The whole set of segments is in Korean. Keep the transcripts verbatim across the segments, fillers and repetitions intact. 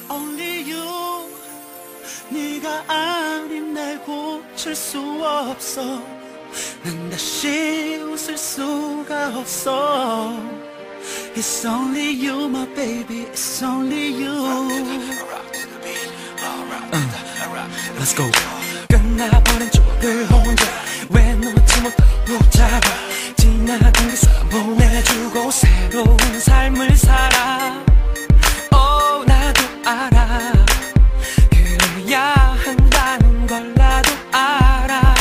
Only you 네가 아님 날 고칠 수 없어 난 다시 웃을 수가 없어 It's only you my baby It's only you uh, Let's go 끝나버린 추억을 혼자 왜 놓지 못하고 잡아 지나간 그 사람 보내주고 새로운 삶을 살아 Oh 나도 알아 그래야 한다는 걸 나도 알아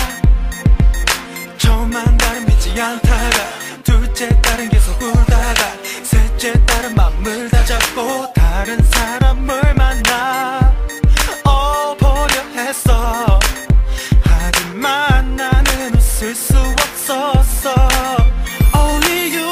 처음만 딸은 믿지 않다가 둘째 딸은 계속 울다가 셋째 딸은 맘을 다 잡고 다른 사람을 만나 어 보려 했어 하지만 나는 웃을 수 없었어 Only you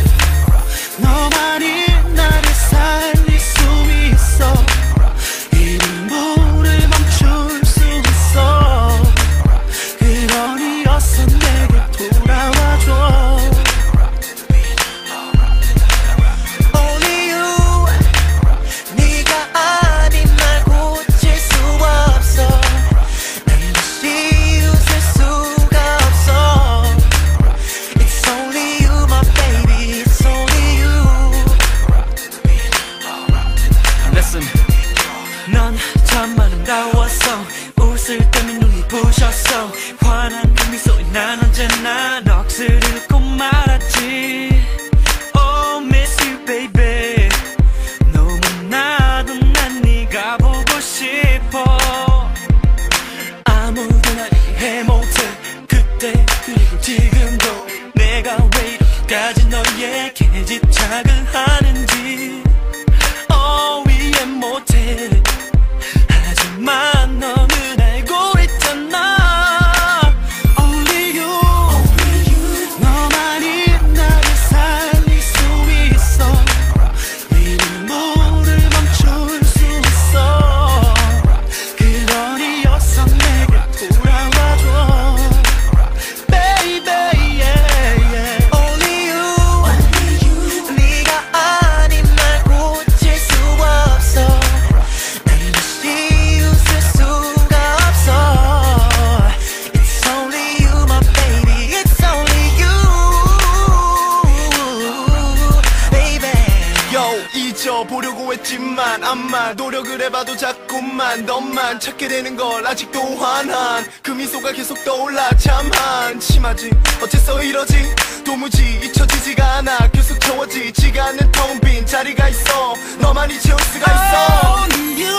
너만이 나를 살릴 수 있어 이 눈물을 멈출 수 있어 그러니 어서 내게 돌아와줘 Only you 네가 아닌 날 고칠 수 없어 난 다시 웃을 수가 없어 It's only you my baby It's only you Listen 넌 참 아름다웠어 웃을 때면 눈이 부셨어 환한 그 미소에 난 언제나 넋을 잃고 말았지 Oh miss you baby 너무나도 난 네가 보고 싶어 아무도 날 이해 못해 그때 그리고 지금도 내가 왜 이렇게까지 너에게 집착을 하는지 Oh 이해 못해 하지만 너는 알고 있잖아 Only you 너만이 나를 살릴 수 있어 이 눈물을 멈출 수 있어 그러니 어서 내게 돌아와줘 Baby yeah, yeah. Only you 네가 아닌 날 고칠 수 없어 난 다시 웃을 수가 없어 It's only you my baby It's only you baby Yo 잊어보려고 했지만 아마 노력을 해봐도 자꾸만 너만 찾게 되는 걸 아직도 환한 그 미소가 계속 떠올라 참 한심하지 어째서 이러지 도무지 잊혀지지가 않아 계속 채워지지가 않는 텅 빈 자리가 있어 너만이 채울 수가 있어 Only you